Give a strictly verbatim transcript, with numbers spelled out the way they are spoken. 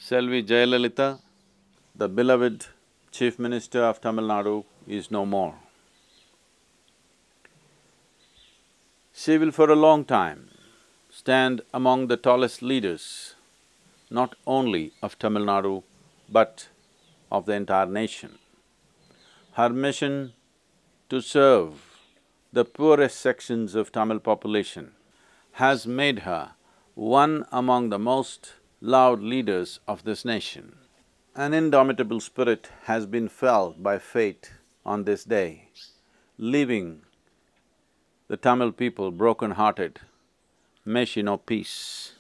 Selvi Jayalalitha, the beloved Chief Minister of Tamil Nadu, is no more. She will for a long time stand among the tallest leaders, not only of Tamil Nadu, but of the entire nation. Her mission to serve the poorest sections of Tamil population has made her one among the most loved leaders of this nation. An indomitable spirit has been felt by fate on this day, leaving the Tamil people broken-hearted. May she know peace.